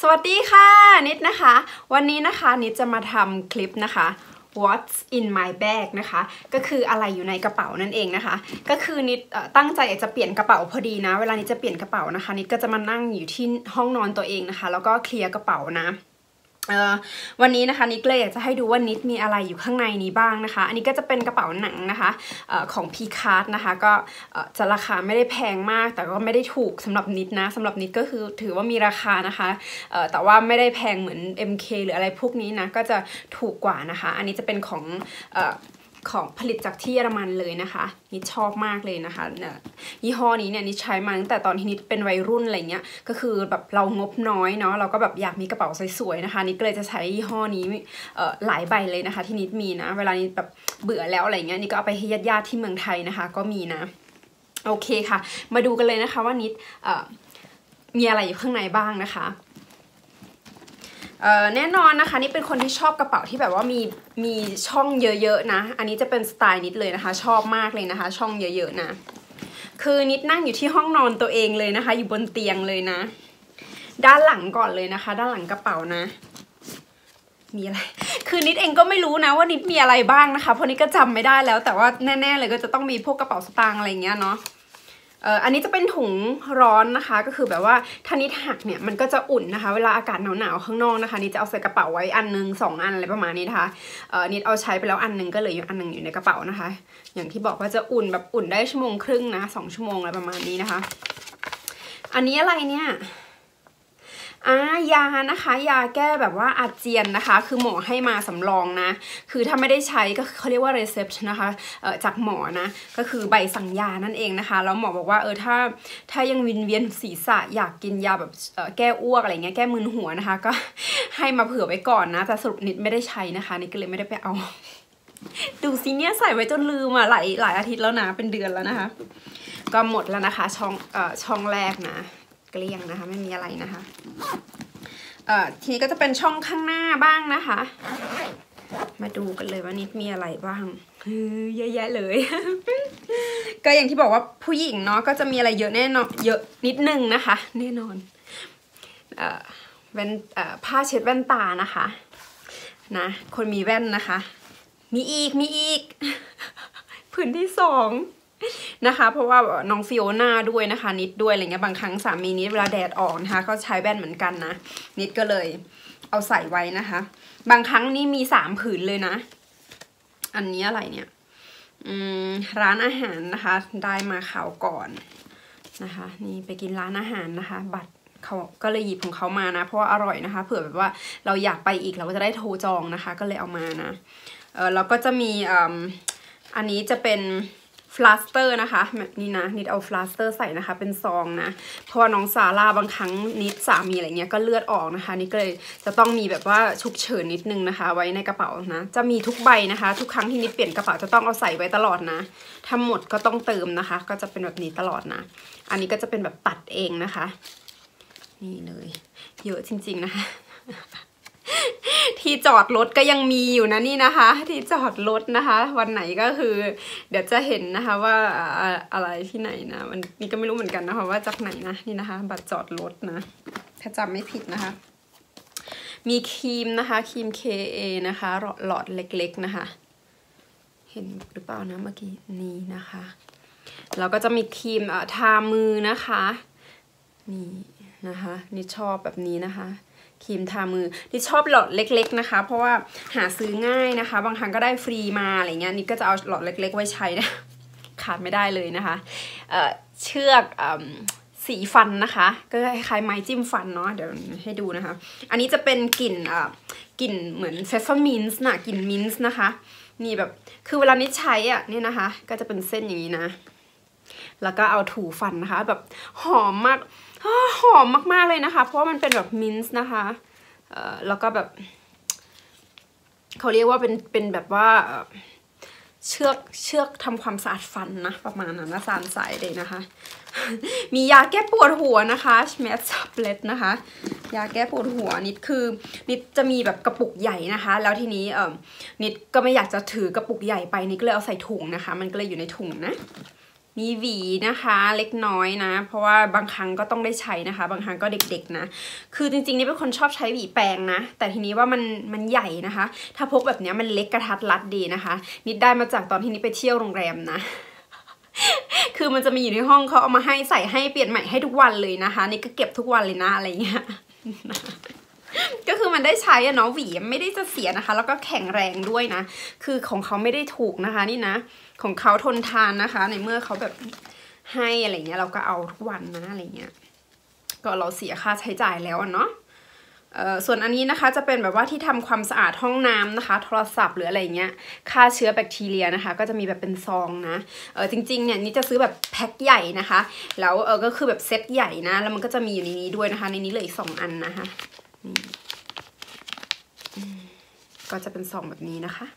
สวัสดีค่ะนิดนะคะวันนี้นะคะนิดจะมาทำคลิปนะคะ What's in my bag นะคะก็คืออะไรอยู่ในกระเป๋านั่นเองนะคะก็คือนิดตั้งใจจะเปลี่ยนกระเป๋าพอดีนะเวลานิดจะเปลี่ยนกระเป๋านะคะนิดก็จะมานั่งอยู่ที่ห้องนอนตัวเองนะคะแล้วก็เคลียร์กระเป๋านะวันนี้นะคะนิดเลยอยากจะให้ดูว่านิดมีอะไรอยู่ข้างในนี้บ้างนะคะอันนี้ก็จะเป็นกระเป๋าหนังนะคะของ Picard นะคะก็จะราคาไม่ได้แพงมากแต่ก็ไม่ได้ถูกสำหรับนิดนะสำหรับนิดก็คือถือว่ามีราคานะคะแต่ว่าไม่ได้แพงเหมือน MK หรืออะไรพวกนี้นะก็จะถูกกว่านะคะอันนี้จะเป็นของผลิตจากที่เยอรมันเลยนะคะนิดชอบมากเลยนะคะยี่ห้อนี้เนี่ยนิดใช้มาตั้งแต่ตอนที่นิดเป็นวัยรุ่นอะไรเงี้ยก็คือแบบเรางบน้อยเนาะเราก็แบบอยากมีกระเป๋าสวยๆนะคะนิดก็เลยจะใช้ยี่ห้อนี้หลายใบเลยนะคะที่นิดมีนะเวลานิดแบบเบื่อแล้วอะไรเงี้ยนิดก็เอาไปให้ญาติๆที่เมืองไทยนะคะก็มีนะโอเคค่ะมาดูกันเลยนะคะว่านิดมีอะไรอยู่ข้างในบ้างนะคะแน่นอนนะคะนี่เป็นคนที่ชอบกระเป๋าที่แบบว่ามีช่องเยอะๆนะอันนี้จะเป็นสไตล์นิดเลยนะคะชอบมากเลยนะคะช่องเยอะๆนะคือนิดนั่งอยู่ที่ห้องนอนตัวเองเลยนะคะอยู่บนเตียงเลยนะด้านหลังก่อนเลยนะคะด้านหลังกระเป๋านะมีอะไรคือนิดเองก็ไม่รู้นะว่านิดมีอะไรบ้างนะคะเพราะนิดก็จำไม่ได้แล้วแต่ว่าแน่ๆเลยก็จะต้องมีพวกกระเป๋าสตางค์อะไรเงี้ยเนาะอันนี้จะเป็นถุงร้อนนะคะก็คือแบบว่าถ้านิดหักเนี่ยมันก็จะอุ่นนะคะเวลาอากาศหนาวๆข้างนอกนะคะนิดจะเอาใส่กระเป๋าไว้อันนึง2 อันอะไรประมาณนี้นะคะนิดเอาใช้ไปแล้วอันนึงก็เหลืออยู่อันนึงอยู่ในกระเป๋านะคะอย่างที่บอกว่าจะอุ่นแบบอุ่นได้1 ชั่วโมงครึ่งนะ2 ชั่วโมงอะไรประมาณนี้นะคะอันนี้อะไรเนี่ยยานะคะยาแก้แบบว่าอาเจียนนะคะคือหมอให้มาสำรองนะคือถ้าไม่ได้ใช้ก็เขาเรียกว่า recept นะคะจากหมอนะก็คือใบสั่งยานั่นเองนะคะแล้วหมอบอกว่าถ้ายังวิงเวียนศีรษะอยากกินยาแบบแก้อ้วกอะไรเงี้ยแก้มึนหัวนะคะก็ให้มาเผื่อไว้ก่อนนะแต่สรุปนิดไม่ได้ใช้นะคะนิดก็เลยไม่ได้ไปเอาดูสิเนี่ยใส่ไว้จนลืมหลายอาทิตย์แล้วนะเป็นเดือนแล้วนะคะก็หมดแล้วนะคะช่องแรกนะเกลี้ยงนะคะไม่มีอะไรนะคะทีนี้ก็จะเป็นช่องข้างหน้าบ้างนะคะมาดูกันเลยว่านิดมีอะไรบ้างเยอะแยะเลย ก็อย่างที่บอกว่าผู้หญิงเนาะก็จะมีอะไรเยอะแน่นอนเยอะนิดนึงนะคะแน่นอนผ้าเช็ดแว่นตานะคะนะคนมีแว่นนะคะมีอีก ผืนที่2นะคะเพราะว่าน้องฟิโอน่าด้วยนะคะนิดด้วยอะไรเงี้ยบางครั้งสามีนิดเวลาแดดออกนะคะก็ใช้แว่นเหมือนกันนะนิดก็เลยเอาใส่ไว้นะคะบางครั้งนี่มี3 ผืนเลยนะอันนี้อะไรเนี่ยร้านอาหารนะคะได้มาข่าวก่อนนะคะนี่ไปกินร้านอาหารนะคะบัตรเขาก็เลยหยิบของเขามานะเพราะว่าอร่อยนะคะเผื่อแบบว่าเราอยากไปอีกเราก็จะได้โทรจองนะคะก็เลยเอามานะแล้วก็จะมีอันนี้จะเป็นฟลาสเตอร์นะคะแบบนี้นะนิดเอาฟลาสเตอร์ใส่นะคะเป็นซองนะเพราะว่าน้องซาร่าบางครั้งนิดสามีอะไรเงี้ยก็เลือดออกนะคะนิดก็เลยจะต้องมีแบบว่าฉุกเฉินนิดนึงนะคะไว้ในกระเป๋านะจะมีทุกใบนะคะทุกครั้งที่นิดเปลี่ยนกระเป๋าจะต้องเอาใส่ไว้ตลอดนะถ้าหมดก็ต้องเติมนะคะก็จะเป็นแบบนี้ตลอดนะอันนี้ก็จะเป็นแบบตัดเองนะคะนี่เลยเยอะจริงๆนะคะที่จอดรถก็ยังมีอยู่นะนี่นะคะที่จอดรถนะคะวันไหนก็คือเดี๋ยวจะเห็นนะคะว่าอะไรที่ไหนนะมันนี่ก็ไม่รู้เหมือนกันนะคะว่าจากไหนนะนี่นะคะบัตรจอดรถนะถ้าจำไม่ผิดนะคะมีครีมนะคะครีม KA นะคะหลอดเล็กๆนะคะเห็นหรือเปล่านะเมื่อกี้นี่นะคะแล้วก็จะมีครีมทามือนะคะนี่นะคะนี่ชอบแบบนี้นะคะครีมทามือที่ชอบหลอดเล็กๆนะคะเพราะว่าหาซื้อง่ายนะคะบางครั้งก็ได้ฟรีมาอะไรเงี้ยนี่ก็จะเอาหลอดเล็กๆไว้ใช้นะขาดไม่ได้เลยนะคะเชือกสีฟันนะคะก็คล้ายๆไม้จิ้มฟันเนาะเดี๋ยวให้ดูนะคะอันนี้จะเป็นกลิ่นเหมือนเซซามินส์นะกลิ่นมินส์นะคะนี่แบบคือเวลานี้ใช้อ่ะนี่นะคะก็จะเป็นเส้นอย่างนี้นะแล้วก็เอาถูฟันนะคะแบบหอมมากมากๆเลยนะคะเพราะว่ามันเป็นแบบมินส์นะคะแล้วก็แบบเขาเรียกว่าเป็นแบบว่าเชือกทำความสะอาดฟันนะประมาณนั้นนะสารสายเลยนะคะมียาแก้ปวดหัวนะคะแมสซับเล็ตนะคะยาแก้ปวดหัวนิดจะมีแบบกระปุกใหญ่นะคะแล้วทีนี้นิดก็ไม่อยากจะถือกระปุกใหญ่ไปนิดก็เลยเอาใส่ถุงนะคะมันก็เลยอยู่ในถุงนะมีหวีนะคะเล็กน้อยนะเพราะว่าบางครั้งก็ต้องได้ใช้นะคะบางครั้งก็เด็กๆนะคือจริงๆนี่เป็นคนชอบใช้หวีแปรงนะแต่ทีนี้ว่ามันใหญ่นะคะถ้าพกแบบนี้มันเล็กกระทัดรัดดีนะคะนิดได้มาจากตอนที่นิดไปเที่ยวโรงแรมนะคือมันจะมีอยู่ในห้องเขาเอามาให้ใส่ให้เปลี่ยนใหม่ให้ทุกวันเลยนะคะนี่ก็เก็บทุกวันเลยนะอะไรเงี้ยก็คือมันได้ใช้อะเนาะหวีไม่ได้จะเสียนะคะแล้วก็แข็งแรงด้วยนะคือของเขาไม่ได้ถูกนะคะนี่นะของเขาทนทานนะคะในเมื่อเขาแบบให้อะไรเงี้ยเราก็เอาทุกวันนะอะไรเงี้ยก็เราเสียค่าใช้จ่ายแล้วเนาะส่วนอันนี้นะคะจะเป็นแบบว่าที่ทำความสะอาดห้องน้ำนะคะโทรศัพท์หรืออะไรเงี้ยฆ่าเชื้อแบคทีเรียนะคะก็จะมีแบบเป็นซองนะจริงๆเนี่ยนี่จะซื้อแบบแพ็คใหญ่นะคะแล้วก็คือแบบเซตใหญ่นะแล้วมันก็จะมีอยู่ในนี้ด้วยนะคะในนี้เลยอีก2 อันนะคะก็จะเป็นซองแบบนี้นะคะ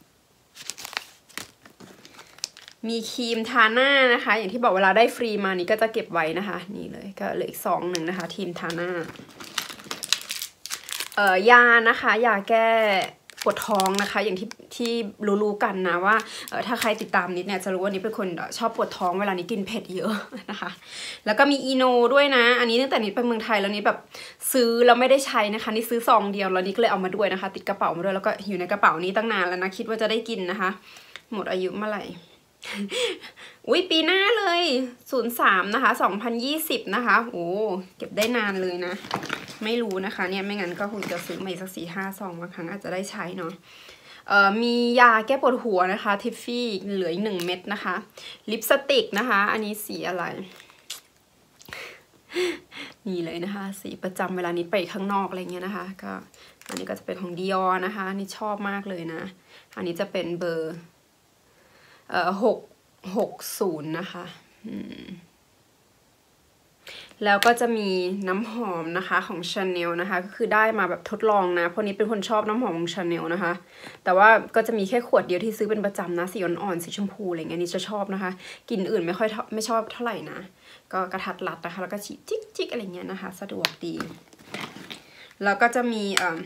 มีครีมทาหน้านะคะอย่างที่บอกเวลาได้ฟรีมานี่ก็จะเก็บไว้นะคะนี่เลยก็เหลืออีก2 หนึ่งนะคะครีมทาหน้ายานะคะยาแก้ปวดท้องนะคะอย่างที่รู้กันนะว่าถ้าใครติดตามนิดเนี่ยจะรู้ว่านิดเป็นคนชอบปวดท้องเวลานี้กินเผ็ดเยอะนะคะแล้วก็มีอีโนด้วยนะอันนี้ตั้งแต่นิดไปเมืองไทยแล้วนิดแบบซื้อแล้วไม่ได้ใช้นะคะนี่ซื้อซองเดียวแล้วนิดก็เลยเอามาด้วยนะคะติดกระเป๋ามาด้วยแล้วก็อยู่ในกระเป๋านี้ตั้งนานแล้วนะคิดว่าจะได้กินนะคะหมดอายุเมื่อไหร่อุ้ยปีหน้าเลย03นะคะ2020นะคะโอ้เก็บได้นานเลยนะไม่รู้นะคะเนี่ยไม่งั้นก็คงจะซื้อมาอีกสัก4-5 ซองบางครั้งอาจจะได้ใช้เนาะมียาแก้ปวดหัวนะคะทิฟฟี่เหลืออีก1 เม็ดนะคะลิปสติกนะคะอันนี้สีอะไรนี่เลยนะคะสีประจำเวลานี้ไปข้างนอกอะไรเงี้ยนะคะก็อันนี้ก็จะเป็นของ Dior นะคะนี่ชอบมากเลยนะอันนี้จะเป็นเบอร์660นะคะแล้วก็จะมีน้ำหอมนะคะของ Chanel นะคะก็คือได้มาแบบทดลองนะเพราะนี้เป็นคนชอบน้ำหอมของ Chanel นะคะแต่ว่าก็จะมีแค่ขวดเดียวที่ซื้อเป็นประจำนะสีอ่อนๆสีชมพูอะไรเงี้ยนี่จะชอบนะคะกลิ่นอื่นไม่ชอบเท่าไหร่นะก็กระทัดรัดนะคะแล้วก็ฉีดจิ๊กอะไรเงี้ยนะคะสะดวกดีแล้วก็จะมี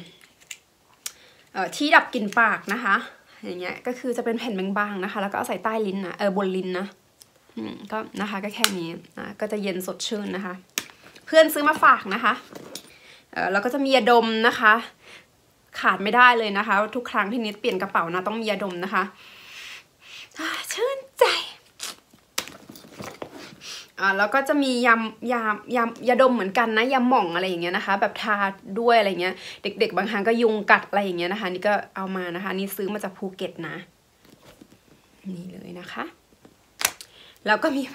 ที่ดับกลิ่นปากนะคะอย่างเงี้ยก็คือจะเป็นแผ่นบางๆนะคะแล้วก็เอาใส่ใต้ลิ้นนะบนลิ้นนะก็นะคะก็แค่นี้ก็จะเย็นสดชื่นนะคะเพื่อนซื้อมาฝากนะคะแล้วก็จะมียาดมนะคะขาดไม่ได้เลยนะคะทุกครั้งที่นิดเปลี่ยนกระเป๋านะต้องมียาดมนะคะชื่นใจแล้วก็จะมียาดมเหมือนกันนะยาหม่องอะไรอย่างเงี้ยนะคะแบบทาด้วยอะไรเงี้ยเด็กๆบางครั้งก็ยุงกัดอะไรอย่างเงี้ยนะคะนี่ก็เอามานะคะนี่ซื้อมาจากภูเก็ตนะนี่เลยนะคะแล้วก็มีแห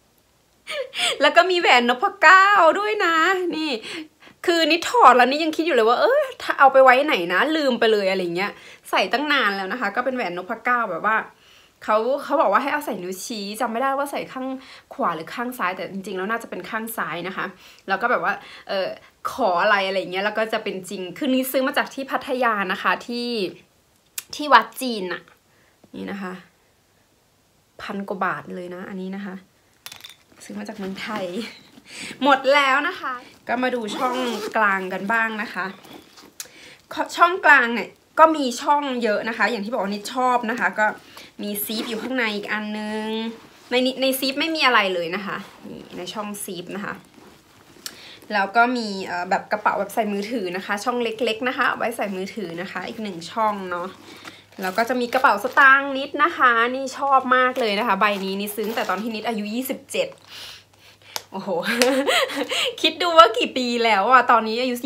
วนนพเก้าด้วยนะนี่คือนี่ถอดแล้วนี่ยังคิดอยู่เลยว่าถ้าเอาไปไว้ไหนนะลืมไปเลยอะไรเงี้ยใส่ตั้งนานแล้วนะคะก็เป็นแหวนนพเก้าแบบว่าเขาบอกว่าให้เอาใส่นิ้วชี้จำไม่ได้ว่าใส่ข้างขวาหรือข้างซ้ายแต่จริงๆแล้วน่าจะเป็นข้างซ้ายนะคะแล้วก็แบบว่าขออะไรเงี้ยแล้วก็จะเป็นจริงคือนี้ซื้อมาจากที่พัทยานะคะที่วัดจีนอะนี่นะคะ1,000 กว่าบาทเลยนะอันนี้นะคะซื้อมาจากเมืองไทยหมดแล้วนะคะก็มาดูช่องกลางกันบ้างนะคะช่องกลางเนี่ยก็มีช่องเยอะนะคะอย่างที่บอกว่านิดชอบนะคะก็มีซีฟอยู่ข้างในอีกอันนึงในซีฟไม่มีอะไรเลยนะคะนี่ในช่องซีฟนะคะแล้วก็มีแบบกระเป๋าแบบใส่มือถือนะคะช่องเล็กๆนะคะเอาไว้ใส่มือถือนะคะอีก1 ช่องเนาะแล้วก็จะมีกระเป๋าสตางค์นิดนะคะนี่ชอบมากเลยนะคะใบนี้นี่ซื้อแต่ตอนที่นิดอายุ27โอ้โห คิดดูว่ากี่ปีแล้วอ่ะตอนนี้อายุ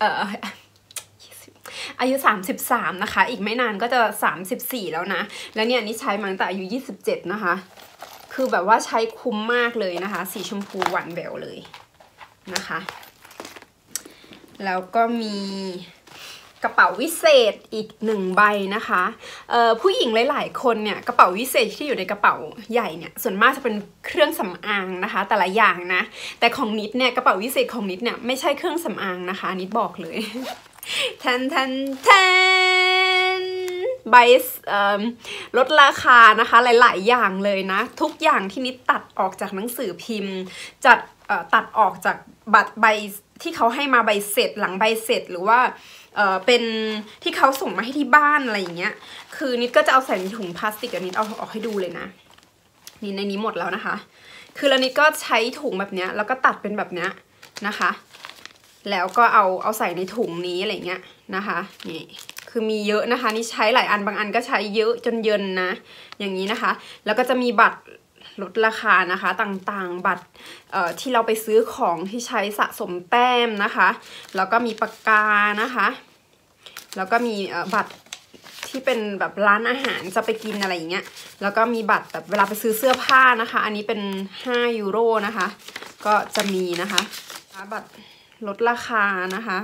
อายุ33นะคะอีกไม่นานก็จะ34แล้วนะแล้วเนี่ยนี่ใช้มาตั้งแต่อายุ27นะคะคือแบบว่าใช้คุ้มมากเลยนะคะสีชมพูหวานแหววเลยนะคะแล้วก็มีกระเป๋าวิเศษอีก1 ใบนะคะผู้หญิงหลายๆคนเนี่ยกระเป๋าวิเศษที่อยู่ในกระเป๋าใหญ่เนี่ยส่วนมากจะเป็นเครื่องสำอางนะคะแต่ละอย่างนะแต่ของนิดเนี่ยกระเป๋าวิเศษของนิดเนี่ยไม่ใช่เครื่องสำอางนะคะนิดบอกเลยแทนใบลดราคานะคะหลายๆอย่างเลยนะทุกอย่างที่นิดตัดออกจากหนังสือพิมพ์ตัดออกจากบัตรใบที่เขาให้มาใบเสร็จหลังใบเสร็จหรือว่าเป็นที่เขาส่งมาให้ที่บ้านอะไรอย่างเงี้ยคือนิดก็จะเอาใส่ในถุงพลาสติกนิดเอาออกให้ดูเลยนะนี่ในนี้หมดแล้วนะคะคือแล้วนิดก็ใช้ถุงแบบเนี้ยแล้วก็ตัดเป็นแบบเนี้ยนะคะแล้วก็เอาใส่ในถุงนี้อะไรเงี้ยนะคะนี่คือมีเยอะนะคะนี่ใช้หลายอันบางอันก็ใช้เยอะจนเยินนะอย่างนี้นะคะแล้วก็จะมีบัตรลดราคานะคะต่างๆบัตรที่เราไปซื้อของที่ใช้สะสมแต้มนะคะแล้วก็มีปากกานะคะแล้วก็มีบัตรที่เป็นแบบร้านอาหารจะไปกินอะไรอย่างเงี้ยแล้วก็มีบัตรแบบเวลาไปซื้อเสื้อผ้านะคะอันนี้เป็น5 ยูโรนะคะก็จะมีนะคะบัตรลดราคานะคะ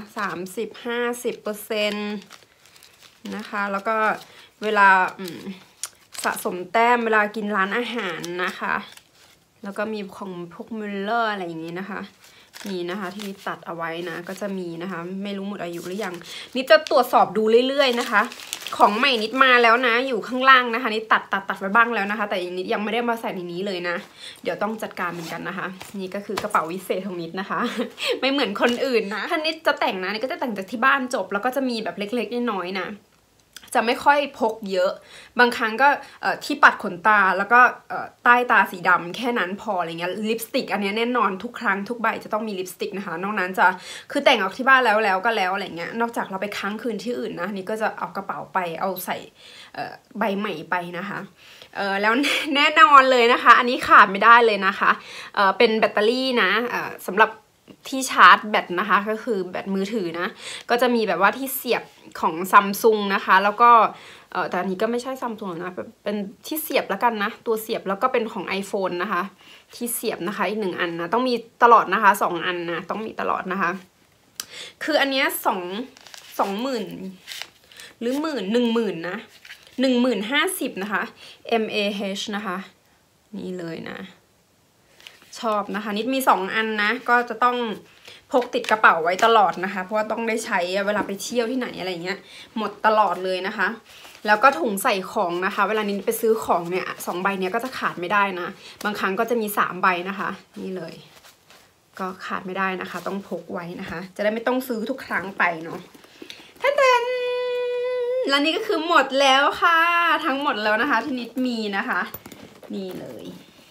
30-50%นะคะแล้วก็เวลาสะสมแต้มเวลากินร้านอาหารนะคะแล้วก็มีของพวกมิลเลอร์อะไรอย่างนี้นะคะนี่นะคะที่ตัดเอาไว้นะก็จะมีนะคะไม่รู้หมดอายุหรือยังนี่จะตรวจสอบดูเรื่อยๆนะคะของใหม่นิดมาแล้วนะอยู่ข้างล่างนะคะนี่ตัดไว้บ้างแล้วนะคะแต่นิดยังไม่ได้มาใส่ในนี้เลยนะเดี๋ยวต้องจัดการเหมือนกันนะคะนี่ก็คือกระเป๋าวิเศษของนิดนะคะไม่เหมือนคนอื่นนะถ้านิดจะแต่งนะนี่ก็จะแต่งจากที่บ้านจบแล้วก็จะมีแบบเล็กๆน้อยๆนะจะไม่ค่อยพกเยอะบางครั้งก็ที่ปัดขนตาแล้วก็ใต้ตาสีดำแค่นั้นพออะไรเงี้ยลิปสติกอันนี้แน่นอนทุกครั้งทุกใบจะต้องมีลิปสติกนะคะนอกนั้นจะคือแต่งออกที่บ้านแล้วก็แล้วอะไรเงี้ยนอกจากเราไปค้างคืนที่อื่นนะนี่ก็จะเอากระเป๋าไปเอาใส่ใบใหม่ไปนะคะแล้วแน่นอนเลยนะคะอันนี้ขาดไม่ได้เลยนะคะเป็นแบตเตอรี่นะสำหรับที่ชาร์จแบตนะคะก็คือแบตมือถือนะก็จะมีแบบว่าที่เสียบของซัมซุงนะคะแล้วก็แต่อันนี้ก็ไม่ใช่ซัมซุงนะเป็นที่เสียบแล้วกันนะตัวเสียบแล้วก็เป็นของ iPhone นะคะที่เสียบนะคะอีก1 อันนะต้องมีตลอดนะคะ2 อันนะต้องมีตลอดนะคะคืออันเนี้ย20,000หรือ10,000นะ10,050นะคะ mAh นะคะนี่เลยนะชอบนะคะนิดมี2 อันนะก็จะต้องพกติดกระเป๋าไว้ตลอดนะคะเพราะว่าต้องได้ใช้เวลาไปเที่ยวที่ไหนอะไรเงี้ยหมดตลอดเลยนะคะแล้วก็ถุงใส่ของนะคะเวลานิดไปซื้อของเนี่ย2 ใบเนี้ยก็จะขาดไม่ได้นะบางครั้งก็จะมี3 ใบนะคะนี่เลยก็ขาดไม่ได้นะคะต้องพกไว้นะคะจะได้ไม่ต้องซื้อทุกครั้งไปเนาะท่านแล้วนี่ก็คือหมดแล้วค่ะทั้งหมดแล้วนะคะที่นิดมีนะคะนี่เลย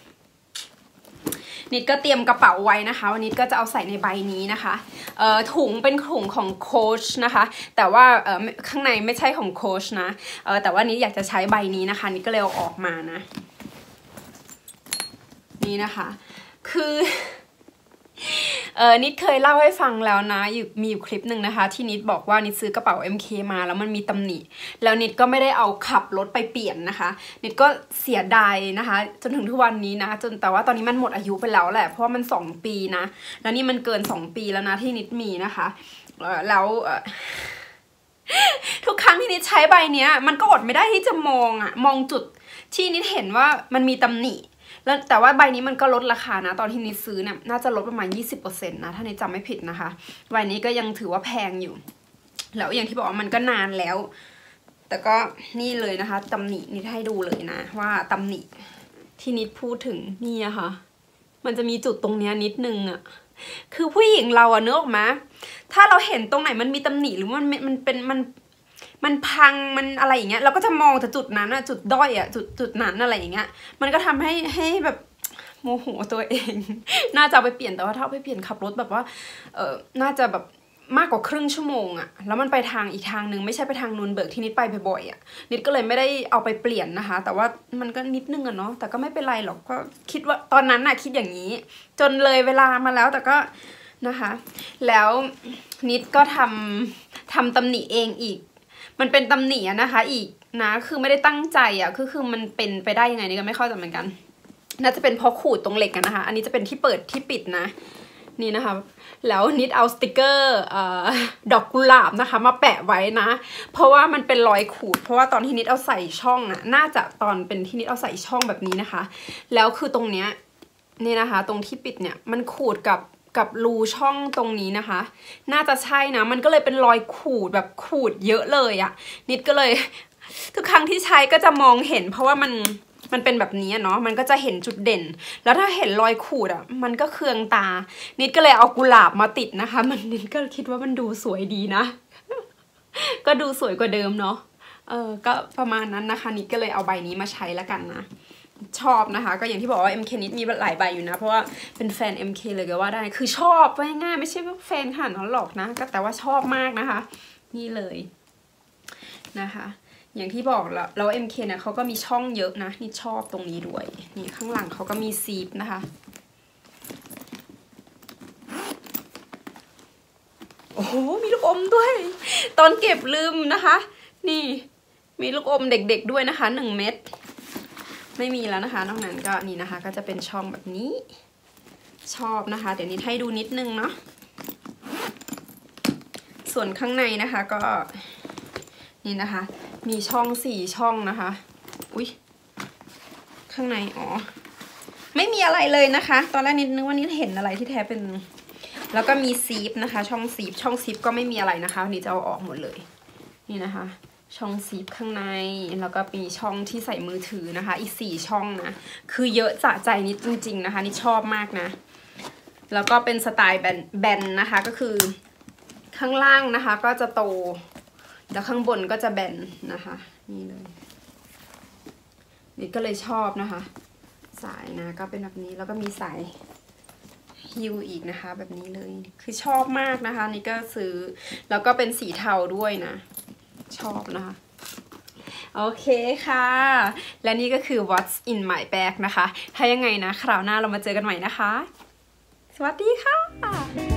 นิดก็เตรียมกระเป๋าไว้นะคะวันนี้ก็จะเอาใส่ในใบนี้นะคะถุงเป็นถุงของโค้ชนะคะแต่ว่าข้างในไม่ใช่ของโค้ชนะแต่ว่านิดอยากจะใช้ใบนี้นะคะนิดก็เลยเอาออกมานะนี่นะคะคือนิดเคยเล่าให้ฟังแล้วนะมีอยู่คลิปหนึ่งนะคะที่นิดบอกว่านิดซื้อกระเป๋า MK มาแล้วมันมีตำหนิแล้วนิดก็ไม่ได้เอาขับรถไปเปลี่ยนนะคะนิดก็เสียดายนะคะจนถึงทุกวันนี้นะแต่ว่าตอนนี้มันหมดอายุไปแล้วแหละเพราะว่ามัน2 ปีนะแล้วนี่มันเกิน2 ปีแล้วนะที่นิดมีนะคะแล้วทุกครั้งที่นิดใช้ใบเนี้ยมันก็อดไม่ได้ที่จะมองจุดที่นิดเห็นว่ามันมีตำหนิแล้วแต่ว่าใบนี้มันก็ลดราคานะตอนที่นิดซื้อเนี่ยน่าจะลดประมาณ 20% นะถ้านิดจำไม่ผิดนะคะใบนี้ก็ยังถือว่าแพงอยู่แล้วอย่างที่บอกว่ามันก็นานแล้วแต่ก็นี่เลยนะคะตำหนินิดให้ดูเลยนะว่าตำหนิที่นิดพูดถึงนี่อะค่ะมันจะมีจุดตรงเนี้ยนิดนึงอะคือผู้หญิงเราอะเนื้อออกมาถ้าเราเห็นตรงไหนมันมีตำหนิหรือมันพังมันอะไรอย่างเงี้ยเราก็จะมองแต่จุดนั้นอะจุดด้อยอะจุดนั้นอะไรอย่างเงี้ยมันก็ทำให้แบบโมโหตัวเองน่าจะเอาไปเปลี่ยนแต่ว่าถ้าเอาไปเปลี่ยนขับรถแบบว่าน่าจะแบบมากกว่าครึ่งชั่วโมงอะแล้วมันไปทางอีกทางนึงไม่ใช่ไปทางนูนเบิร์กที่นิดไปบ่อยๆอะนิดก็เลยไม่ได้เอาไปเปลี่ยนนะคะแต่ว่ามันก็นิดนึงอะเนาะแต่ก็ไม่เป็นไรหรอกก็คิดว่าตอนนั้นอะคิดอย่างนี้จนเลยเวลามาแล้วแต่ก็นะคะแล้วนิดก็ทำตำหนิเองอีกมันเป็นตำหนินะคะอีกนะคือไม่ได้ตั้งใจอ่ะคือมันเป็นไปได้ยังไงนี่ก็ไม่เข้าใจเหมือนกันน่าจะเป็นเพราะขูดตรงเหล็กกันนะคะอันนี้จะเป็นที่เปิดที่ปิดนะนี่นะคะแล้วนิดเอาสติกเกอร์ดอกกุหลาบนะคะมาแปะไว้นะเพราะว่ามันเป็นรอยขูดเพราะว่าตอนที่นิดเอาใส่ช่องอ่ะน่าจะตอนเป็นที่นิดเอาใส่ช่องแบบนี้นะคะแล้วคือตรงเนี้ยนี่นะคะตรงที่ปิดเนี่ยมันขูดกับรูช่องตรงนี้นะคะน่าจะใช่นะมันก็เลยเป็นรอยขูดแบบขูดเยอะเลยอะนิดก็เลยทุกครั้งที่ใช้ก็จะมองเห็นเพราะว่ามันเป็นแบบนี้เนาะมันก็จะเห็นจุดเด่นแล้วถ้าเห็นรอยขูดอะมันก็เคืองตานิดก็เลยเอากุหลาบมาติดนะคะนิดก็คิดว่ามันดูสวยดีนะก็ดูสวยกว่าเดิมเนาะก็ประมาณนั้นนะคะนิดก็เลยเอาใบนี้มาใช้แล้วกันนะชอบนะคะก็อย่างที่บอกว่า MK นิดมีหลายใบอยู่นะเพราะว่าเป็นแฟน MK เลยก็ว่าได้คือชอบว่าง่ายไม่ใช่ว่าแฟนขนาดนั้นหรอกนะก็แต่ว่าชอบมากนะคะนี่เลยนะคะอย่างที่บอกแล้ว MK เนี่ยเขาก็มีช่องเยอะนะนี่ชอบตรงนี้ด้วยนี่ข้างหลังเขาก็มีซีปนะคะโอ้โหมีลูกอมด้วยตอนเก็บลืมนะคะนี่มีลูกอมเด็กๆด้วยนะคะ1 เม็ดไม่มีแล้วนะคะนอกนั้นก็นี่นะคะก็จะเป็นช่องแบบนี้ชอบนะคะเดี๋ยวนี้ให้ดูนิดนึงเนาะส่วนข้างในนะคะก็นี่นะคะมีช่อง4 ช่องนะคะอุ๊ยข้างในอ๋อไม่มีอะไรเลยนะคะตอนแรกนิดนึงว่านี่เห็นอะไรที่แท้เป็นแล้วก็มีซีฟนะคะช่องซีฟก็ไม่มีอะไรนะคะนี่จะเอาออกหมดเลยนี่นะคะช่องซีฟข้างในแล้วก็มีช่องที่ใส่มือถือนะคะอีก4 ช่องนะคือเยอะสะใจนิดจริงๆนะคะนี่ชอบมากนะแล้วก็เป็นสไตล์แบนนะคะก็คือข้างล่างนะคะก็จะโตแล้วข้างบนก็จะแบนนะคะนี่เลยนี่ก็เลยชอบนะคะสายนะก็เป็นแบบนี้แล้วก็มีสายฮิวอีกนะคะแบบนี้เลยคือชอบมากนะคะนี่ก็ซื้อแล้วก็เป็นสีเทาด้วยนะชอบนะคะโอเคค่ะและนี่ก็คือ what's in my bag นะคะถ้ายังไงนะคราวหน้าเรามาเจอกันใหม่นะคะสวัสดีค่ะ